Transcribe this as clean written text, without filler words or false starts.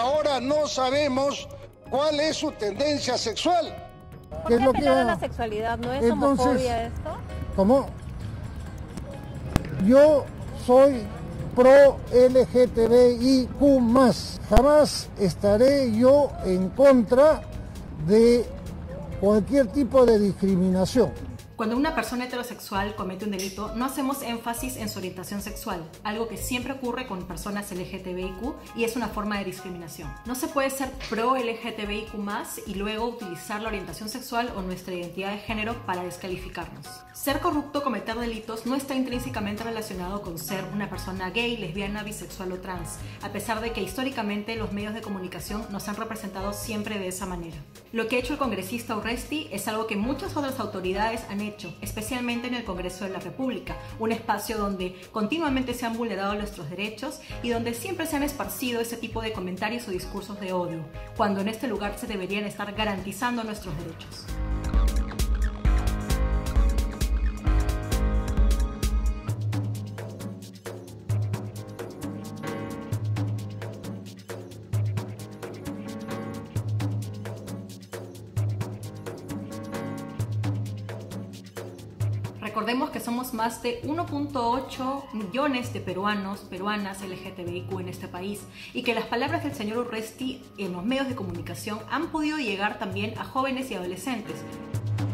ahora no sabemos cuál es su tendencia sexual. ¿Por qué apelar a la sexualidad? ¿No es homofobia esto? ¿Cómo? Yo soy pro LGTBIQ+. Jamás estaré yo en contra de cualquier tipo de discriminación. Cuando una persona heterosexual comete un delito, no hacemos énfasis en su orientación sexual, algo que siempre ocurre con personas LGTBIQ y es una forma de discriminación. No se puede ser pro LGTBIQ+ y luego utilizar la orientación sexual o nuestra identidad de género para descalificarnos. Ser corrupto o cometer delitos no está intrínsecamente relacionado con ser una persona gay, lesbiana, bisexual o trans, a pesar de que históricamente los medios de comunicación nos han representado siempre de esa manera. Lo que ha hecho el congresista Urresti es algo que muchas otras autoridades han hecho, especialmente en el Congreso de la República, un espacio donde continuamente se han vulnerado nuestros derechos y donde siempre se han esparcido ese tipo de comentarios o discursos de odio, cuando en este lugar se deberían estar garantizando nuestros derechos. Recordemos que somos más de 1.8 millones de peruanas LGTBIQ en este país y que las palabras del señor Urresti en los medios de comunicación han podido llegar también a jóvenes y adolescentes.